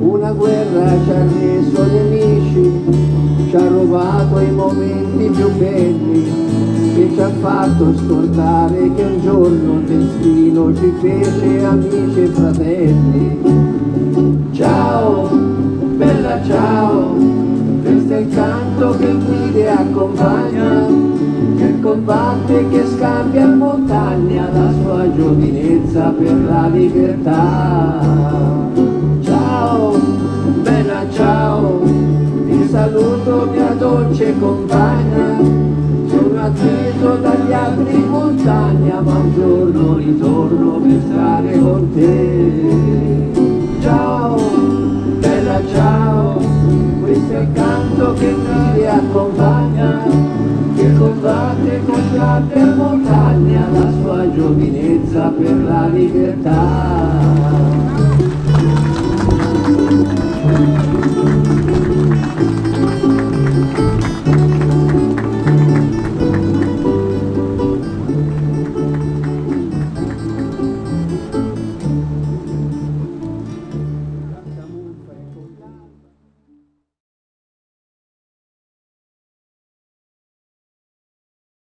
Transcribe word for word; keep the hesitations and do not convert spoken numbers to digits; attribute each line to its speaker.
Speaker 1: Una guerra ci ha reso nemici, ci ha rubato i momenti più belli e ci ha fatto scordare che un giorno il destino ci fece amici e fratelli. Ciao, bella ciao, questo è il canto che guida e accompagna, che combatte e che scambia in montagna la sua giovinezza per la libertà. Ciao, bella ciao, ti saluto mia dolce compagna, sono atteso dagli altri in montagna, ma un giorno ritorno per stare con te. Ciao, bella ciao, questo è il canto che ti accompagna, che combatte con gli altri in montagna la sua giovinezza per la libertà.